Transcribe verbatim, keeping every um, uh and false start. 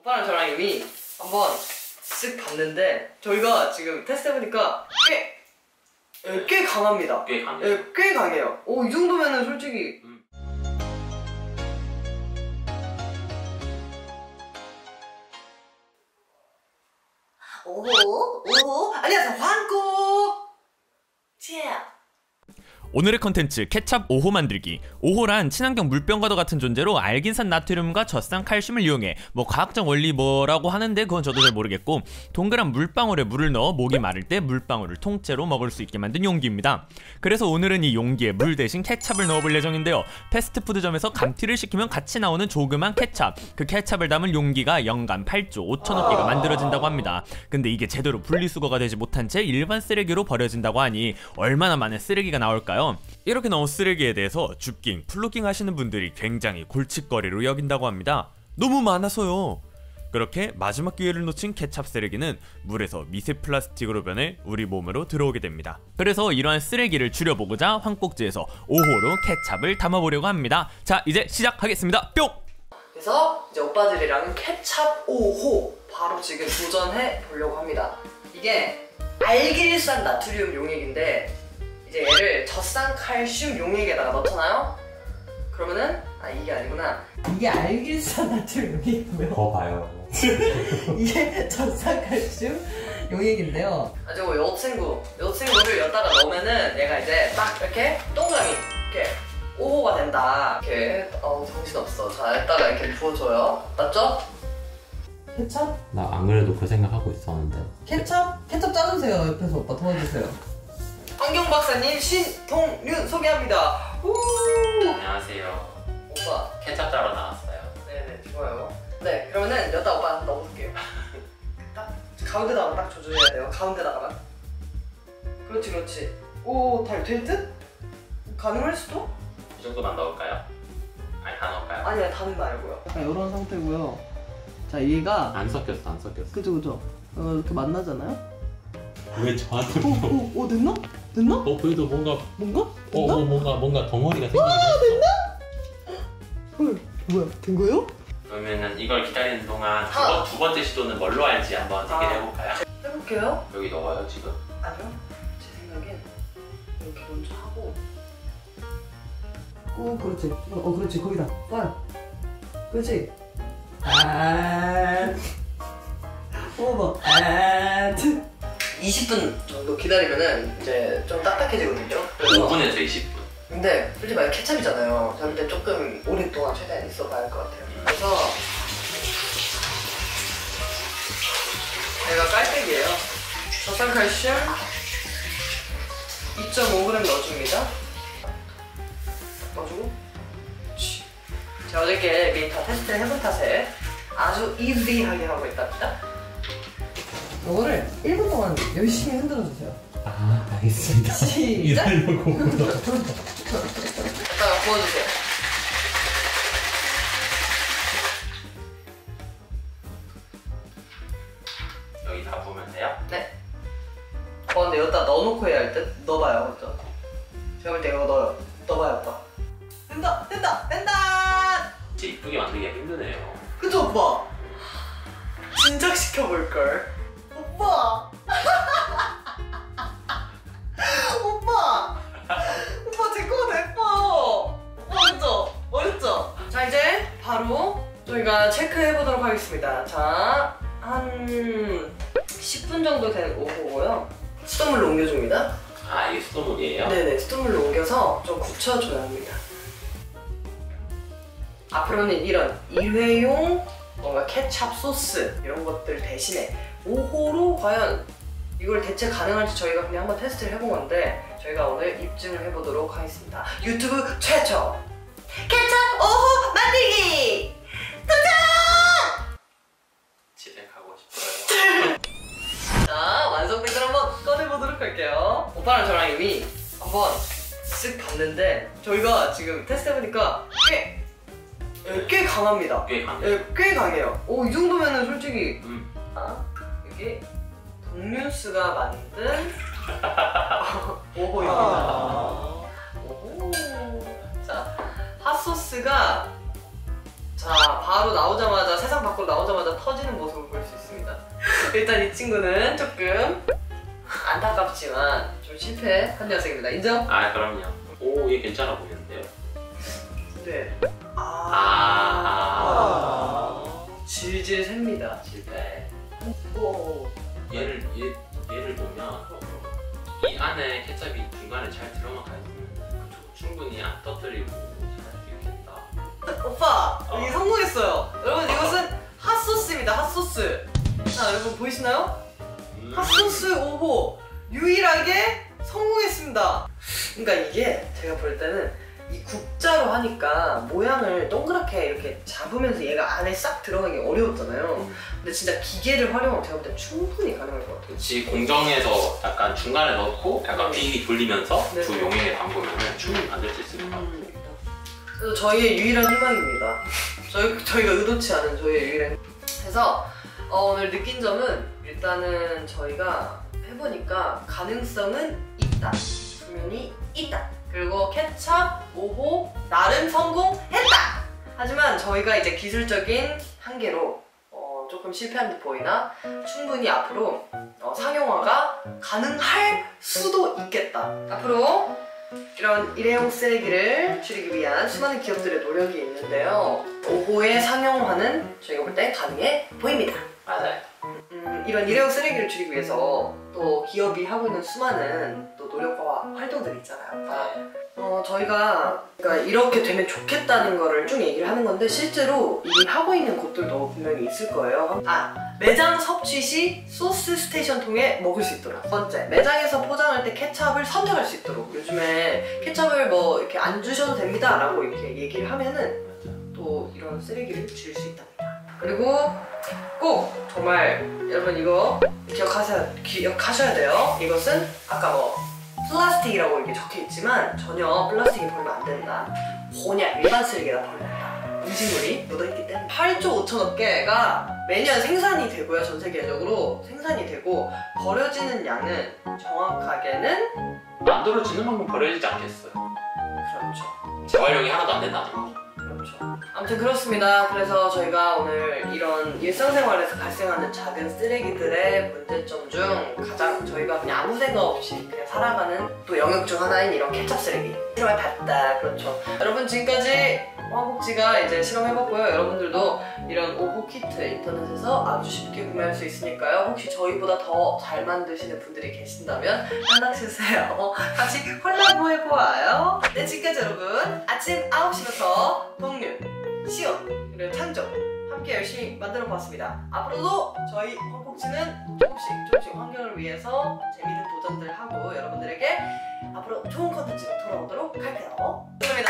오빠랑 저랑 이미 한번 쓱 봤는데 저희가 지금 테스트해보니까 꽤, 네. 꽤 강합니다. 꽤 강해요. 네, 꽤 강해요. 오, 이 정도면은 솔직히 음. 오호 오호 안녕하세요 황국 찌야. 오늘의 컨텐츠 케찹 오 호 만들기. 오 호란 친환경 물병과도 같은 존재로 알긴산 나트륨과 젖산 칼슘을 이용해 뭐 과학적 원리 뭐라고 하는데 그건 저도 잘 모르겠고 동그란 물방울에 물을 넣어 목이 마를 때 물방울을 통째로 먹을 수 있게 만든 용기입니다. 그래서 오늘은 이 용기에 물 대신 케찹을 넣어볼 예정인데요. 패스트푸드점에서 감튀를 시키면 같이 나오는 조그만 케찹, 그 케찹을 담을 용기가 연간 팔조 오천억 개가 만들어진다고 합니다. 근데 이게 제대로 분리수거가 되지 못한 채 일반 쓰레기로 버려진다고 하니 얼마나 많은 쓰레기가 나올까요? 이렇게 나온 쓰레기에 대해서 줍깅, 플로깅 하시는 분들이 굉장히 골칫거리로 여긴다고 합니다. 너무 많아서요. 그렇게 마지막 기회를 놓친 케찹 쓰레기는 물에서 미세 플라스틱으로 변해 우리 몸으로 들어오게 됩니다. 그래서 이러한 쓰레기를 줄여보고자 황꼭지에서 오 호로 케찹을 담아보려고 합니다. 자, 이제 시작하겠습니다. 뿅! 그래서 이제 오빠들이랑은 케찹 오 호 바로 지금 도전해 보려고 합니다. 이게 알길산 나트륨 용액인데 이제 얘를 젖산 칼슘 용액에다가 넣잖아요? 그러면은 아 이게 아니구나. 이게 알길산 나트륨 용액이고요. 더 봐요. 이게 젖산 칼슘 용액인데요. 아 저거 여친구 여친구를 여기다가 넣으면은 얘가 이제 딱 이렇게 동그라미 이렇게 오 호가 된다. 이렇게 어 정신없어. 자 여기다가 이렇게 부어줘요. 맞죠? 케찹? 나 안 그래도 그 생각하고 있었는데. 케찹? 케찹 짜주세요. 옆에서 오빠 도와주세요. 환경 박사님 신동륜 소개합니다. 우! 안녕하세요. 오빠 케찹 짜러 나왔어요. 네네 좋아요. 네 그러면은 여기다 오빠 넣어볼게요. 딱 가운데다가 딱 조절해야 돼요. 가운데다가만. 그렇지 그렇지. 오 달 될 듯? 가능할 수도? 이 정도만 넣을까요? 아니 다 넣을까요? 아니야 다는 말고요. 약간 이런 상태고요. 자 얘가 안 섞였어 안 섞였어. 그죠 그죠. 어, 이렇게 만나잖아요. 왜 저한테? 오, 오, 오 됐나? 됐나? 어 그래도 뭔가 뭔가? 어, 됐나? 어 뭔가 뭔가 덩어리가 생기긴 와 했어. 됐나? 헐 뭐야 된 거예요? 그러면은 이걸 기다리는 동안 두, 아. 번, 두 번째 시도는 뭘로 할지 한번 얘기를 아. 해볼까요? 해볼게요. 여기 넣어요 지금? 아니요 제 생각엔 이렇게 먼저 하고 오 그렇지 어 그렇지 거기다 빠 그렇지 아 오버 아 이십 분 정도 기다리면은 이제 좀 딱딱해지거든요. 오 분에서 이십 분. 근데 솔직히 말해 케찹이잖아요. 저럴 때 조금 오랫동안 최대한 있어봐야 할 것 같아요. 그래서 얘가 깔때기예요. 젖산 칼슘 이 점 오 그램 넣어줍니다. 넣어주고 제가 어저께 미리 다 테스트를 해본 탓에 아주 이지하게 하고 있답니다. 이거를 일 분 동안 열심히 흔들어주세요. 아 알겠습니다. 시작! 이러려고 일단 부어주세요. 여기 다 부으면 돼요? 네. 어 근데 여기다 넣어놓고 해야 할 듯? 넣어봐요 그죠? 제가 볼 때 이거 넣어요. 넣어봐요 오빠. 된다! 된다! 된다! 진짜 이쁘게 만들기가 힘드네요. 그쵸 오빠? 진작시켜볼걸. 오빠! 오빠! 오빠 제 거가 예뻐! 오빠 그죠? 어렵죠? 자 이제 바로 저희가 체크해보도록 하겠습니다. 자 한 십 분 정도 된 오호고요. 수돗물로 옮겨줍니다. 아 이게 수돗물이에요? 네네 수돗물로 옮겨서 좀 굳혀줘야 합니다. 앞으로는 이런 일회용 뭔가 케찹 소스 이런 것들 대신에 오 호로 과연 이걸 대체 가능할지 저희가 그냥 한번 테스트를 해본 건데 저희가 오늘 입증을 해보도록 하겠습니다. 유튜브 최초 케찹 오 호 만들기 도전! 집에 가고 싶어요. 자 완성된 걸 한번 꺼내보도록 할게요. 오빠랑 저랑 이미 한번 쓱 봤는데 저희가 지금 테스트해보니까 꽤, 꽤 강합니다. 꽤 강해요. 꽤 강해요. 오 이 정도면은 솔직히 음. 아 이게 동륜스가 만든 오호입니다. 아 오호. 자 핫소스가 자, 바로 나오자마자 세상 밖으로 나오자마자 터지는 모습을 볼 수 있습니다. 일단 이 친구는 조금 안타깝지만 좀 실패한 녀석입니다. 인정? 아 그럼요. 오, 얘 괜찮아 보이는데요? 네. 아, 아. 질질 셉니다. 실패. 오. 얘를 얘 얘를 보면 이 안에 케첩이 중간에 잘 들어가야 되면 충분히 안 터뜨리고 잘 수 있겠다. 오빠, 어. 여기 성공했어요. 여러분 이것은 핫소스입니다. 핫소스. 자, 여러분 보이시나요? 음. 핫소스 오 호 유일하게 성공했습니다. 그러니까 이게 제가 볼 때는 이 국자로 하니까 모양을 동그랗게 이렇게 잡으면서 얘가 안에 싹 들어가기 어려웠잖아요. 음. 근데 진짜 기계를 활용하면 제가 볼 때 충분히 가능할 것 같아요. 그렇지, 공정에서 약간 중간에 넣고 약간 빙빙 돌리면서 네. 두 용액에 담그면 충분히 만들 수 있을 것 같아요. 그래서 저희의 유일한 희망입니다. 저희, 저희가 의도치 않은 저희의 유일한 희망. 그래서 어, 오늘 느낀 점은 일단은 저희가 해보니까 가능성은 있다. 분명히 있다. 그리고 케첩 오 호 나름 성공했다! 하지만 저희가 이제 기술적인 한계로 어, 조금 실패한 듯 보이나 충분히 앞으로 어, 상용화가 가능할 수도 있겠다. 앞으로 이런 일회용 쓰레기를 줄이기 위한 수많은 기업들의 노력이 있는데요. 오 호의 상용화는 저희가 볼 때 가능해 보입니다. 맞아요. 음, 이런 일회용 쓰레기를 줄이기 위해서 또 기업이 하고 있는 수많은 또 노력과 활동들이 있잖아요. 어, 저희가 그러니까 이렇게 되면 좋겠다는 거를 쭉 얘기를 하는 건데 실제로 이미 하고 있는 곳들도 분명히 있을 거예요. 아, 매장 섭취 시 소스 스테이션 통에 먹을 수 있도록. 두 번째, 매장에서 포장할 때 케첩을 선택할 수 있도록. 요즘에 케첩을 뭐 이렇게 안 주셔도 됩니다 라고 이렇게 얘기를 하면은 또 이런 쓰레기를 줄일 수 있답니다. 그리고 꼭 정말 여러분 이거 기억하셔야, 기억하셔야 돼요. 이것은 아까 뭐 플라스틱이라고 이렇게 적혀있지만 전혀 플라스틱이 버리면 안 된다. 그냥 일반 쓰레기에다 버려야 된다. 음식물이 묻어있기 때문에 팔조 오천억 개가 매년 생산이 되고요. 전 세계적으로 생산이 되고 버려지는 양은 정확하게는 만들어지는 만큼 버려지지 않겠어요. 그렇죠. 재활용이 하나도 안 된다는 거. 그렇죠. 아무튼 그렇습니다. 그래서 저희가 오늘 이런 일상생활에서 발생하는 작은 쓰레기들의 문제점 중 가장 저희가 그냥 아무 생각 없이 그냥 살아가는 또 영역 중 하나인 이런 케첩 쓰레기 실험을 봤다. 그렇죠. 여러분 지금까지 화곡지가 이제 실험해봤고요. 여러분들도 이런 오 호 키트 인터넷에서 아주 쉽게 구매할 수 있으니까요. 혹시 저희보다 더 잘 만드시는 분들이 계신다면 연락주세요. 같이 콜라보 해보아요. 네, 지금까지 여러분 아침 아홉 시부터 동륜, 시온, 그리고 창조 함께 열심히 만들어봤습니다. 앞으로도 저희 화곡지는 조금씩 조금씩 환경을 위해서 재미있는 도전들 하고 여러분들에게 앞으로 좋은 컨텐츠로 돌아오도록 할게요. 감사합니다.